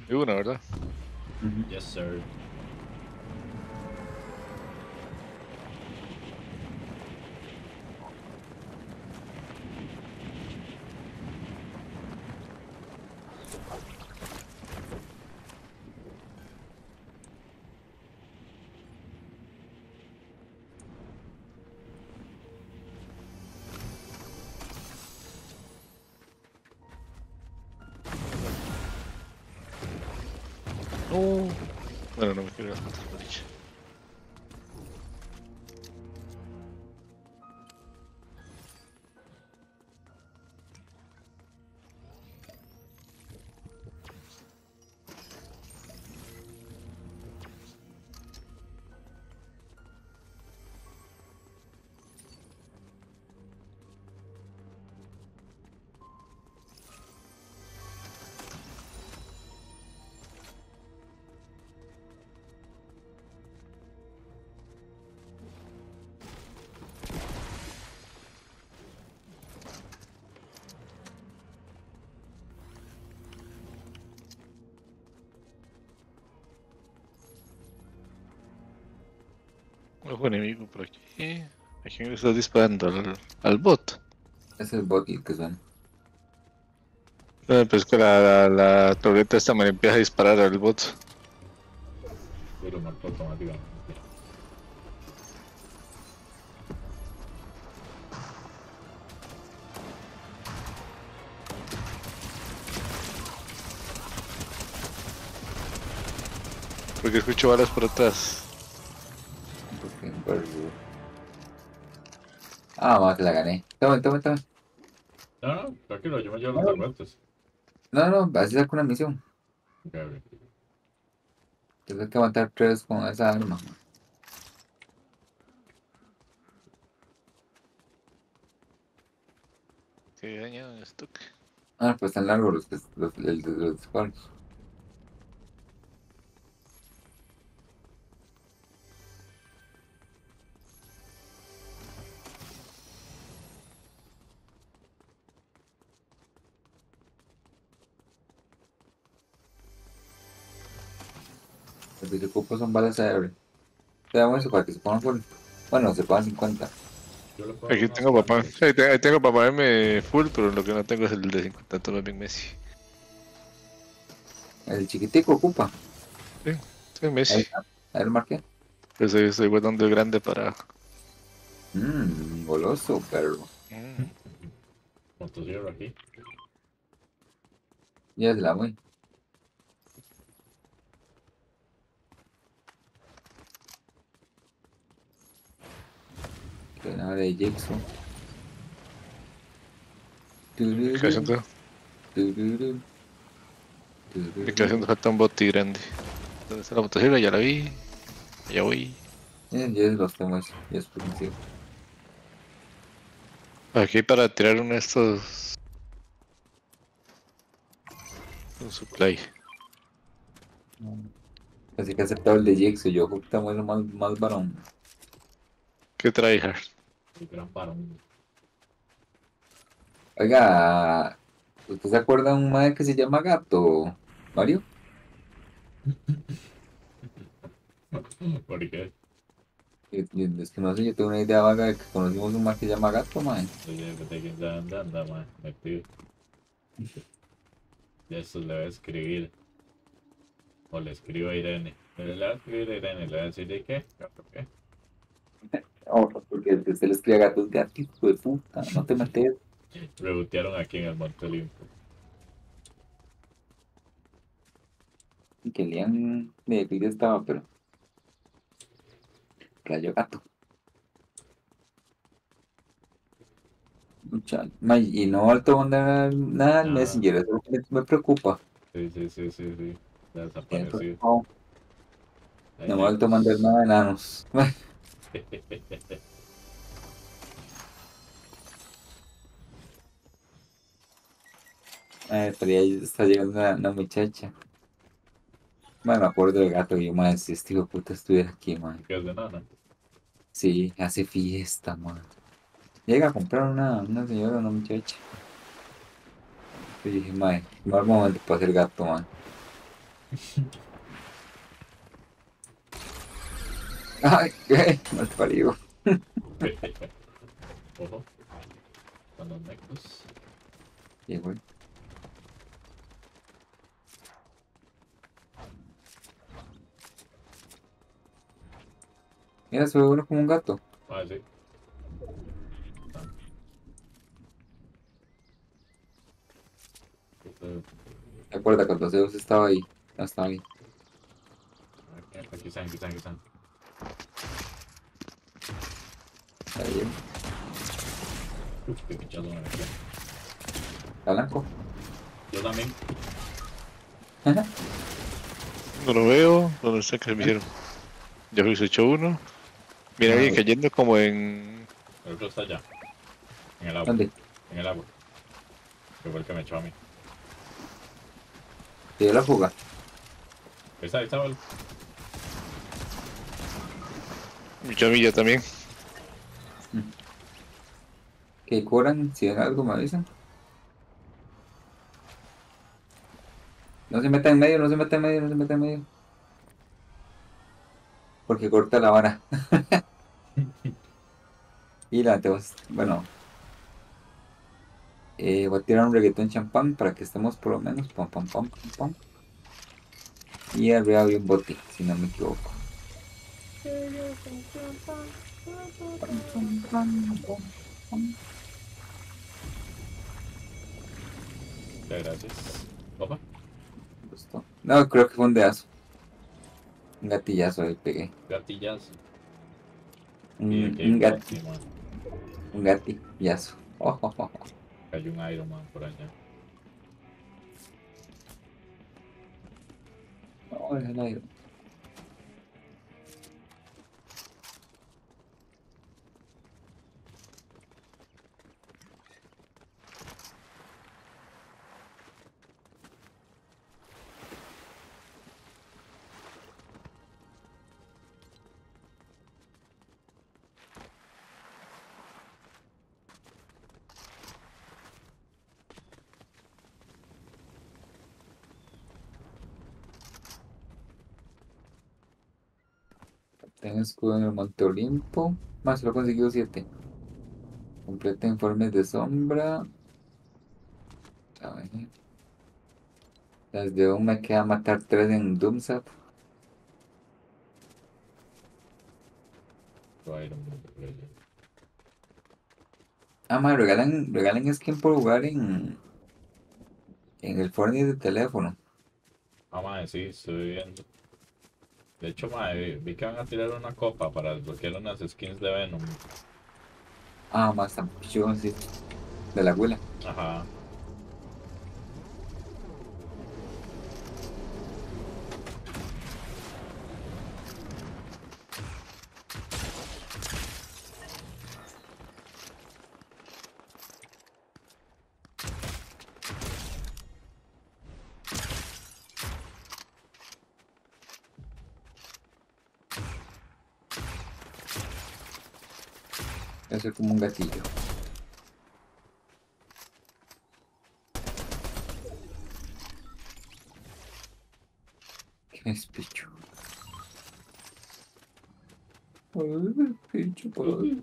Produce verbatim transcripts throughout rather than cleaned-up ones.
Y una, ¿verdad? Ujú. Yes, sir. No. Bueno, no me quiero gastar por dicha. Ojo enemigo por aquí. ¿A quién le estás disparando? Al, al bot. Es el bot el que suena. No, pues que la, la, la torreta esta me empieza a disparar al bot. Y lo marcó automáticamente. Porque escucho balas por atrás. Porque, pero- Ah, ma, que la gané. Tome, tome, tome. No, no, tranquilo, yo me llevo los No, derrotes. no, no, así saco una misión. Gabriel. Tengo que matar tres con esa arma. Que dañado en stock. Ah, pues están largos los, que- los, el de los disparos. Lo que se ocupa son balas aéreas. Te damos eso para que se pongan full. Bueno, se pongan cincuenta. Yo le puedo dar Aquí unas tengo papá. cuantas. Sí, ahí te- ahí tengo para ponerme full, pero lo que no tengo es el de cincuenta, todo bien Messi. El chiquitico ocupa. Sí, sí, Ahí Messi. está. Ahí lo marqué. Pues ahí estoy guardando el grande para. Mmm, goloso, perro. Mm. Motosierra aquí. Ya se la muy. Que nada de Jackson. Me queda Tururú, haciendo, tururú, me queda tururú. haciendo falta un boti grande. ¿Dónde está la motosierra? Ya la vi. Ya voy. Ya, ya los tengo eso. Ya es permisivo. Aquí para tirar uno de estos. Un supply. Así que he aceptado el de Jackson. Yo creo que está bueno más, más varón. ¿Qué trae, Har? El gran parón. Oiga, ¿usted se acuerda de un madre que se llama Gato, Mario? ¿Por qué? Y- y Es que no sé, yo tengo una idea vaga de que conocimos un madre que se llama Gato, madre. Oye, que te quién sabe dónde anda, man. Metido. De eso le voy a escribir. O le escribo a Irene. Pero le voy a escribir a Irene. Le voy a decir de qué. ¿Gato qué? Oh, porque usted le escribe a Gato, gato, hijo de puta, no te metes. Rebotearon aquí en el Monte Olimpo. Y que Lian de que ya estaba, pero cayó Gato. Mucha- ma, y no vuelto a mandar nada al Nada. Messenger, eso me, me preocupa. Sí, sí, sí, sí, sí. Se ha Tiene desaparecido. preocupado. Ay, No me ha vuelto a mandar necos. nada de enanos. Ay, pero ya está llegando una, una muchacha. Ma, me acuerdo del gato y yo, madre, si este hijo de puta estuviera aquí, man. ¿Qué es de nada? Sí, hace fiesta, man. Llega a comprar una, una señora, una muchacha. Y dije, madre, mal momento para ser gato, man. Ay, qué mal parido. Ojo. Con los necros. Y güey. Mira, se ve uno como un gato. Ah, sí. Ah. Recuerda cuando Zeus estaba ahí. No estaba ahí. Aquí están, aquí están, aquí están. Ahí, eh. Uf, qué pichazo me metió. Está blanco. Yo también. No lo veo. ¿Dónde está que se me hicieron? Ya hubiese hecho uno. Mira, Ah, alguien cayendo como en. El otro está allá. En el agua. ¿Dónde? En el agua. Que fue el que me echó a mí. ¿Te dio la fuga? Ahí está, ahí está, vale. Mi chamilla también. Que cobran, si ven algo me avisan. No se meta en medio, no se meta en medio, no se meta en medio. Porque corta la vara. Y la tenemos, bueno, eh, voy a tirar un reggaetón champán para que estemos por lo menos pam pam pam pam pam. Y arriba había un bote, si no me equivoco. Pam, pam, pam, pam, pam. Muchas gracias. Ojo. Me gustó. No, creo que fue un dedazo. Un gatillazo ahí pegué. Gatillazo. Y Un, aquí hay un, un gat, bote, man. un gatillazo. Oh, oh, oh, oh. Hay un Iron Man por allá. No, es el aire. Tengo escudo en el Monte Olimpo. Más, solo he conseguido siete. Completa informes de sombra. A ver. Las de un me queda matar tres en Doomsat. Otro Iron Man por allá. Ah, madre, regalan, regalan skin por jugar en, en el Fortnite de teléfono. Ah, madre, sí, estoy viendo. De hecho, madre, vi que van a tirar una copa para desbloquear unas skins de Venom. Ah, más tan pichón, sí. De la abuela. Ajá. Eso es como un gatillo. ¿Qué es picho? Ay, picho, padre.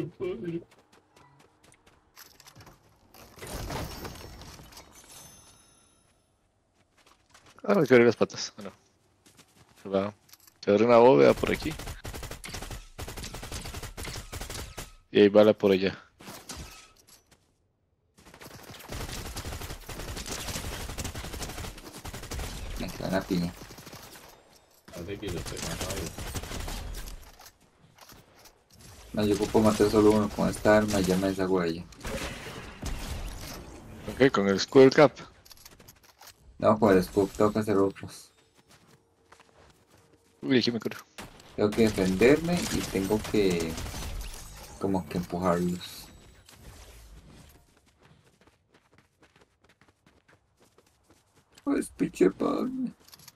Ah, me quebré las patas. Bueno, se va. Se abre una bóveda por aquí. Y hay bala por allá. Me queda una piña. Así que yo estoy matado. No, yo puedo matar solo uno con esta arma y ya me deshago de ella. Ok, con el escudo del cap. No, con el scoop tengo que hacer otros. Uy, aquí me curo. Tengo que defenderme y tengo que como que empujarlos. Pues pinche padre.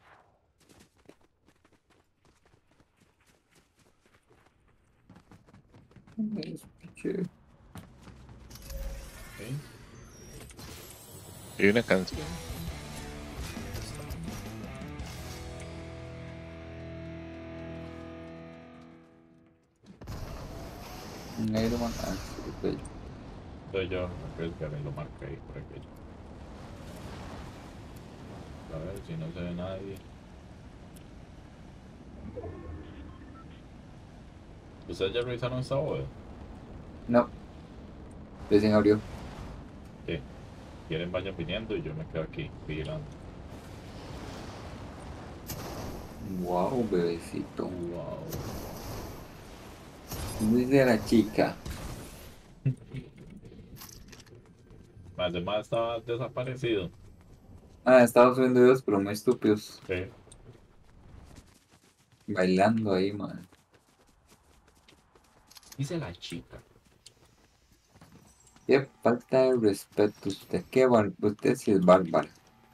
Es pinche. ¿Sí? Hay una canción. Un Iron Man. Ah, sí, bello. Soy yo, creo que me lo marca ahí por aquí. A ver si no se ve nadie. ¿Ustedes ya revisaron esta bóveda? No, recién abrió. Sí. Quieren vayan viniendo y yo me quedo aquí vigilando. Wow, bebecito. Wow. Dice la chica. Además estaba desaparecido. Ah, estaba subiendo videos, pero muy estúpidos. Sí. Bailando ahí, man. Dice la chica. Qué falta de respeto usted. Qué bar... Usted sí es bárbaro.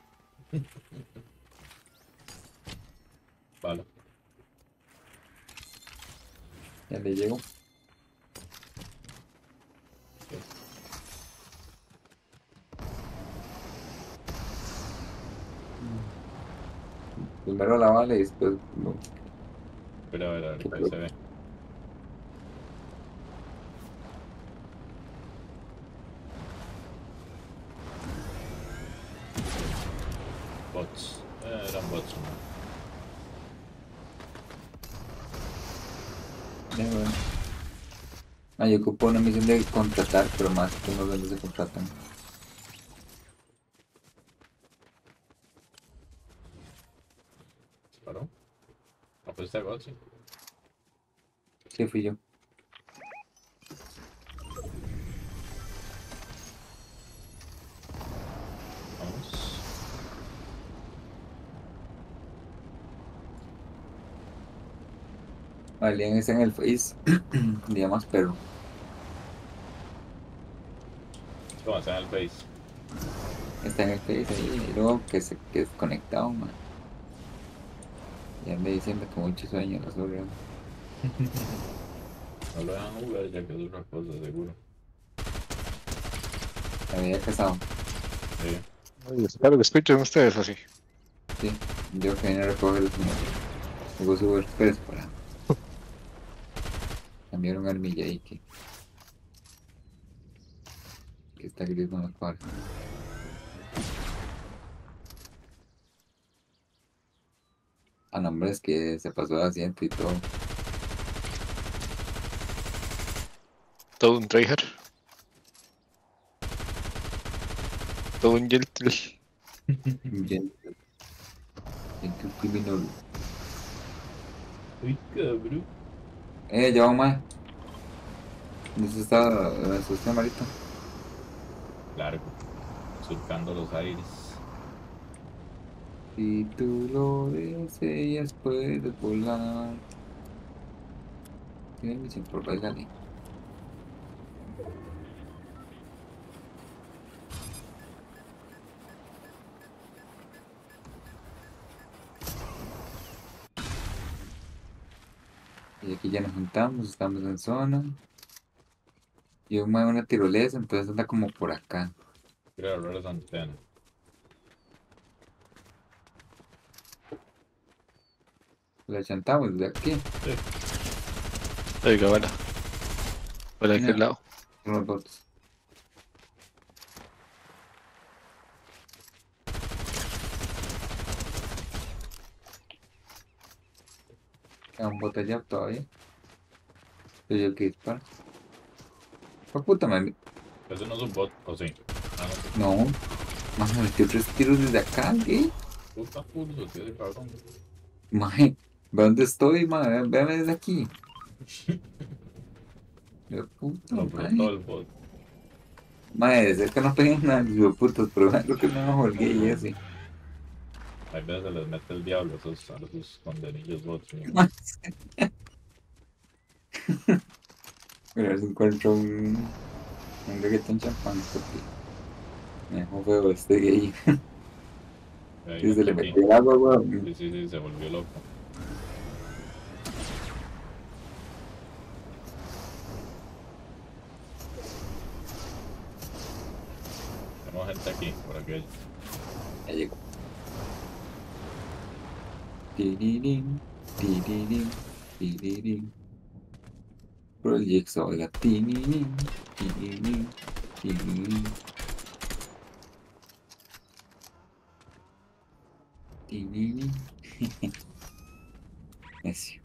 Vale. Ya le llegó. Primero la bala y después. No. Pero a ver, a ver ¿Qué qué se ve. Bots. Eh, eran bots, ¿no? Ya, bueno. Ah, yo ocupo una misión de contratar, pero más que no sé dónde se contratan. ¿Disparó? Ah, pues este bot, sí. Sí, fui yo. Vamos. Alien está en el Face. Día más perro. ¿Cómo está en el face? Está en el Face ahí. Y luego que se que desconectado, man. Ya anda diciendo con mucho sueño, la zorra. No lo dejan jugar ya que es otra cosa, seguro. La había casado. Sí. Ay, espero que escuchen ustedes así. Sí. Yo que vine a recoger el señor. Luego subo express para cambiar un armilla ahí que, que está gris no me cuadra. A nombres que se pasó de asiento y todo. Todo un tryhard. Todo un gentle. Bien, bien que criminal. Uy, cabrón. Eh, ya vamos, mae. ¿Dónde está, dónde está usted, Marito? Largo. Surcando los aires. Si tú lo deseas, puedes volar. Tiene misión por bailar. Y aquí ya nos juntamos, estamos en zona. Y un mae una tirolesa, entonces anda como por acá. Quiero agarrar las antenas. La chantamos desde aquí. Sí. Oiga, bueno. ¿Por aquel No, lado? son los bots. Queda un bot allá todavía. Soy yo el que dispara. ¡Oh, puta madre! Ese no es un bot, ¿o sí? Ah, no, sí. No, más me metió tres tiros desde acá, ¿qué? Puta pulso, tío de cabrón. Maje, ¿ve dónde estoy, maje? Véame desde aquí. De puta, Lo flotó maje. el bot. Maje, de cerca no pegan nada, de putas, pero vean lo que me holgué y ese. Hay veces les mete el diablo a esos, a esos condenillos bots. ¿Sí? A ver si encuentro un, un reggaetón champán, porque me dejó feo este gay. Ahí Si se viene le aquí. metió el agua, weón. Sí, sí, sí, se volvió loco. Tenemos gente aquí, por aquello. Ya llegó. Tirirín, tirirín, tirirín. Por el Jigsaw, oiga. Tinini, tinini, tinini. Tinini. Necio.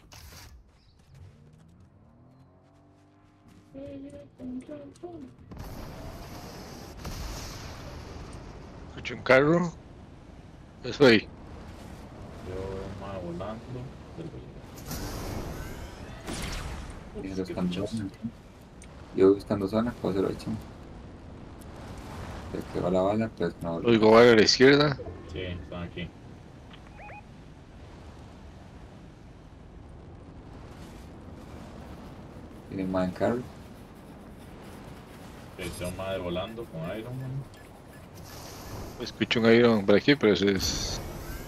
Escucho un carro. Eso ahí. Yo más volando. Yo Ups, qué buscando bichos. zona. Yo buscando zona, puedo hacer ocho. Se quedó la bala, pues no. Oigo va a la izquierda. Sí, están aquí. Tiene más en carro. Sí, son más de volando con Iron Man. Escucho un Iron por aquí, pero ese es.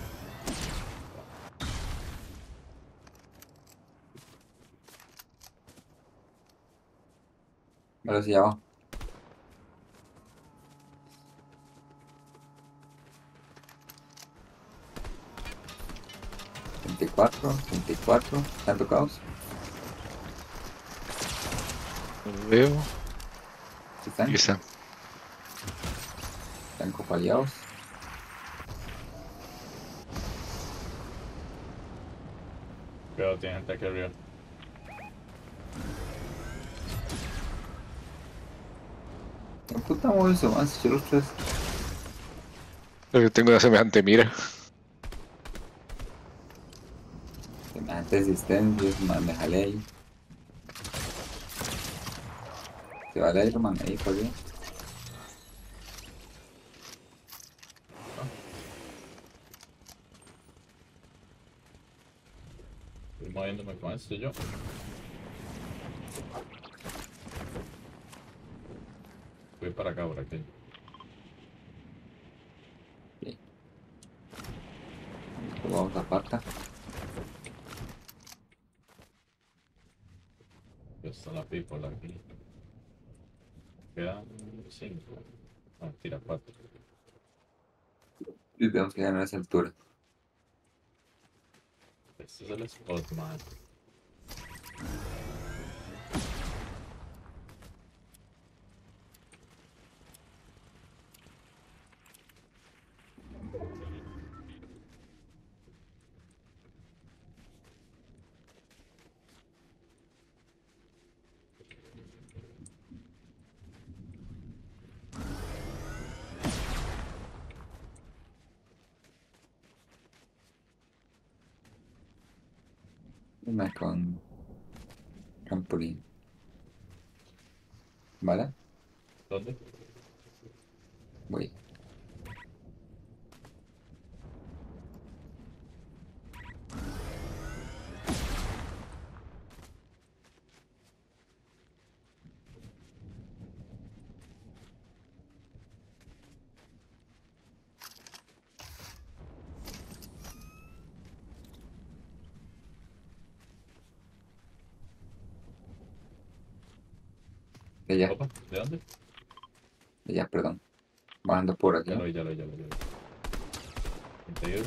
Ahora sí, ya va. veinticuatro, veinticuatro. ¿Están tocados? No lo veo. ¿Sí están? Aquí está. Están copaleados. Pero tiene gente aquí arriba. ¿Qué puta bolso? Más, yo los tres. Pero yo tengo una semejante mira. Semejante existencia, man, me jalé ahí. Se va el Iron Man ahí, por bien. Estoy moviéndome con esto yo. Voy para acá, por aquí. Sí. Vamos a pata. Ya está la people aquí. Quedan cinco. No, tira cuatro. Y tenemos que ganar esa altura. Este es el spot, man. Una con trampolín. ¿Vale? ¿Dónde? Voy. De allá, Opa, ¿de dónde? de allá, perdón. Bajando por aquí. Ya lo vi, ya lo vi, ya lo vi. treinta y uno.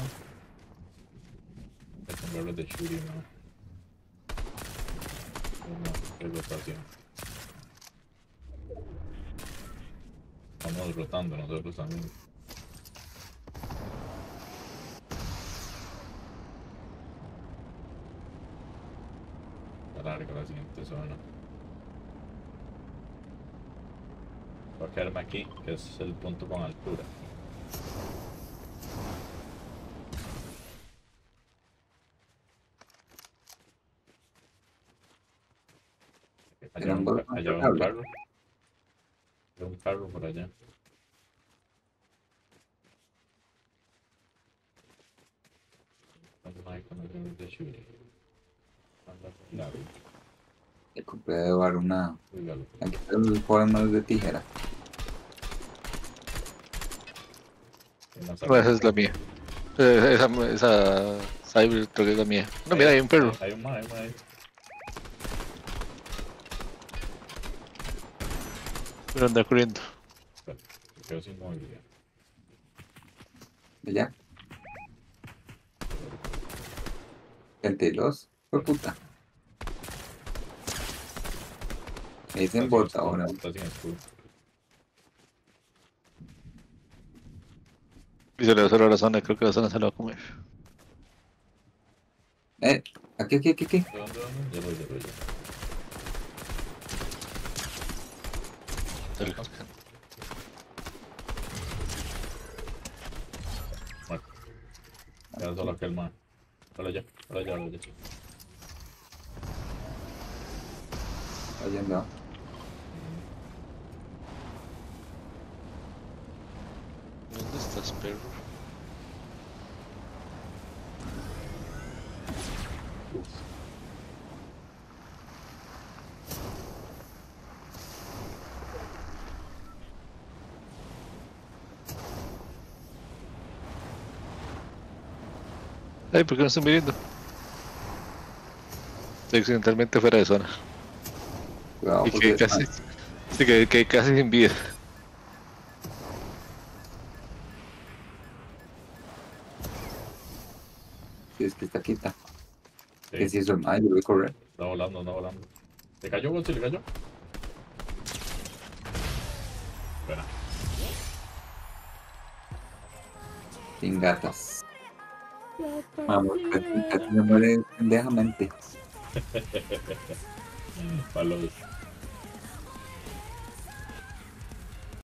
El sombrero de Shuri, no. Una de rotación. Estamos rotando nosotros también. Está larga la siguiente zona. Voy a quedarme aquí, que es el punto con altura. Allá va un, Tenemos ca- allá va un cable. carro. Hay un carro por allá. ¿Dónde hay con el de Shuri? Anda, claro. Le compré de bar una. Dígalo. Aquí está el joven manos de tijera. Una No, salida. esa es la mía. Eh, Esa, esa Cyber creo que es la mía. No, mira, hay un perro. Hay un más, hay un más ahí. Pero anda corriendo. Espera, me quedo sin movilidad. De allá. treinta y dos. Fue puta. Me dicen Está sin bot escudo, ahora. está sin escudo. Y se le va a hacer a la zona, creo que la zona se la va a comer. Eh, aquí, aquí, aquí, aquí. ¿Dónde, dónde? Ya lo vi, ya lo vi. ya. Dale. Muerto. Queda solo aquel man. Hola ya, hola ya, hola ya. Está yendo. ¿Dónde estás, perro? Uf. Ay, ¿por qué no están viniendo? Estoy accidentalmente fuera de zona. Cuidado Y porque que casi, sí, que, que casi sin vida. si es que está quita. Sí, Que si eso, ay, yo voy a correr. está volando, está volando. ¿Le cayó, Gonzi? ¿Le cayó? Espera. Sin gatas. Vamos, casi, casi me muere pendejamente. Palos.